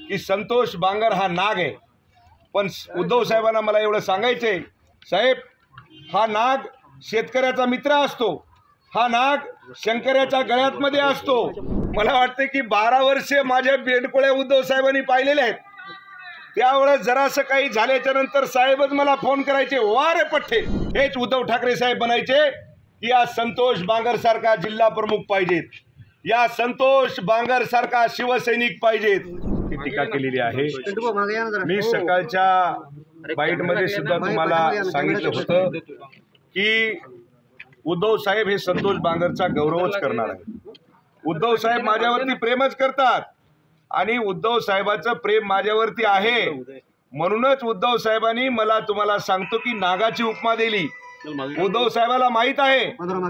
की संतोष बांगर हा नाग आहे, पण उद्धव साहेबांना मला एवढं सांगायचंय, साहेब हा नाग शेतकऱ्याचा मित्र असतो, हा नाग शंकराच्या गळ्यातमध्ये असतो। मला वाटते की 12 वर्षे माझ्या बेंडकोळ्या उद्धव साहेबांनी पाहिलेले आहेत। त्यावेळेस जरासं काही झाल्याच्या नंतर साहेबच मला फोन करायचे, वा रे पठ्ठे, हेच उद्धव ठाकरे साहेब बनायचे की या संतोष बांगर सारखा जिल्हा प्रमुख पाहिजेत, या संतोष बांगर सारखा शिवसैनिक पाहिजेत। ती टीका केलेली आहे। मी सकाळच्या बाईटमध्ये सुद्धा तुम्हाला सांगितलं होतं की उद्धव साहेब हे संतोष बांगरचा गौरवच करणार आहे। उद्धव साहेब माझ्यावरती प्रेमच करतात आणि उद्धव साहेबांचं प्रेम माझ्यावरती आहे, म्हणूनच उद्धव साहेबांनी मला तुम्हाला सांगतो की नागाची उपमा दिली। उद्धव साहेबाला माहित आहे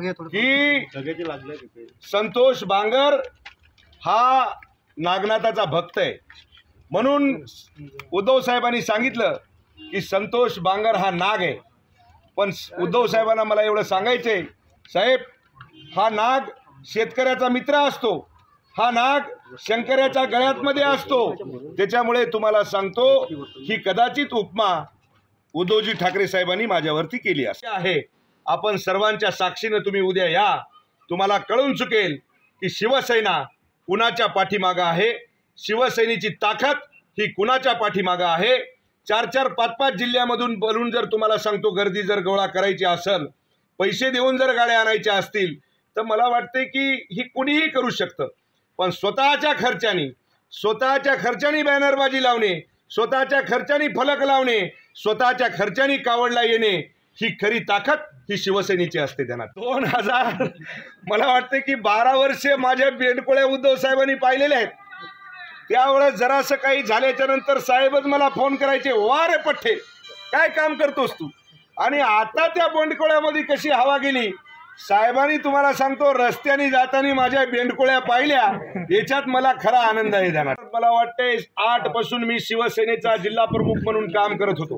की संतोष बांगर हा नागनाथाचा भक्त आहे, म्हणून उद्धव साहेबांनी सांगितलं की संतोष बांगर हा नाग आहे। पण उद्धव साहेबांना मला एवढं सांगायचंय, साहेब हा नाग शेतकऱ्याचा मित्र असतो, हा नाग शंकराच्या गळ्यातमध्ये असतो। त्याच्यामुळे तुम्हाला सांगतो ही कदाचित उपमा उद्धवजी ठाकरे साहेबांनी माझ्यावरती केली आहे। आपण सर्वांच्या साक्षीने तुम्ही उद्या या, तुम्हाला कळून चुकेल की शिवसेना कुणाच्या पाठीमागे आहे, शिवसेनेची ताकद ही कुणाच्या पाठीमागे आहे। 4-4, 5-5 जिल्ह्यामधून बोलून जर तुम्हाला सांगतो गर्दी जर गोळा करायची असेल, पैसे देऊन जर गाड्या आणायच्या असतील, तर मला वाटते की ही कुणीही करू शकतं। पण स्वतःच्या खर्चानी बॅनरबाजी लावणे, स्वतःच्या खर्चानी फलक लावणे, स्वतःच्या खर्चानी कावडला येणे, ही खरी ताकद ही शिवसेनेची असते। त्यांना 2000 मला वाटते की 12 वर्षे माझ्या बेंडकोळ्या उद्धव साहेबांनी पाहिलेले आहेत। त्यावेळेस जरासं काही झाल्याच्या नंतर साहेबच मला फोन करायचे, वा रे पठ्ठे, काय काम करतोस तू। आणि आता त्या बेंडकोळ्यामध्ये कशी हवा गेली, साहेबांनी तुम्हाला सांगतो रस्त्याने जाताना माझ्या बेंडकोळ्या पाहिल्या, याच्यात मला खरा आनंद आहे। जाणार मला वाटते 8 पासून मी शिवसेनेचा जिल्हा प्रमुख म्हणून काम करत होतो।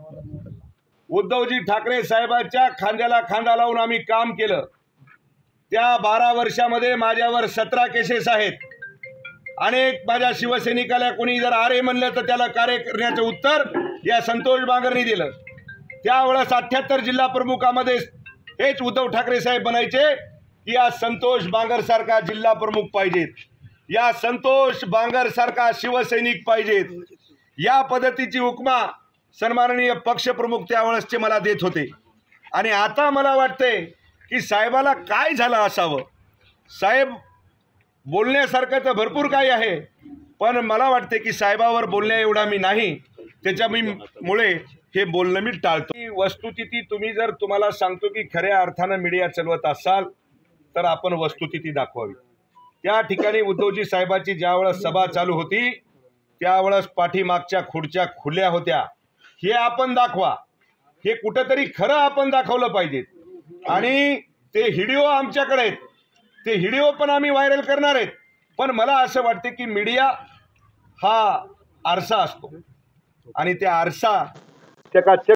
उद्धवजी ठाकरे साहेबांच्या खांद्याला खांदा लावून आम्ही काम केलं। त्या 12 वर्षामध्ये माझ्यावर 17 केसेस आहेत। अनेक माझ्या शिवसैनिकाला कोणी जर आरे म्हणलं तर त्याला कार्य करण्याचं उत्तर या संतोष बांगरनी दिलं। त्यावेळेस 78 जिल्हा प्रमुखामध्ये हेच उद्धव ठाकरे साहेब बनायचे की या संतोष बांगर सारखा जिल्हा प्रमुख पाहिजेत, या संतोष बांगर सारखा शिवसैनिक पाहिजेत। या पद्धतीची उपमा सन्माननीय पक्षप्रमुख त्यावेळेसचे मला देत होते। आणि आता मला वाटते की साहेबाला काय झालं असावं। साहेब बोलण्यासारखं तर भरपूर काही आहे, पण मला वाटते की साहेबावर बोलण्या एवढा मी नाही, त्याच्यामुळे हे बोलणं मी टाळतो। वस्तुस्थिती तुम्ही जर तुम्हाला सांगतो की खऱ्या अर्थानं मीडिया चालवत असाल तर आपण वस्तुस्थिती दाखवावी। त्या ठिकाणी उद्धवजी साहेबांची ज्यावेळेस सभा चालू होती त्यावेळेस पाठीमागच्या खुर्च्या खुल्या होत्या, हे आपण दाखवा। हे कुठेतरी खरं आपण दाखवलं पाहिजे। आणि ते व्हिडिओ आमच्याकडे आहेत, ते व्हिडिओ पण आम्ही व्हायरल करणार आहेत। पण मला असं वाटते की मीडिया हा आरसा असतो आणि त्या आरसा चकाचक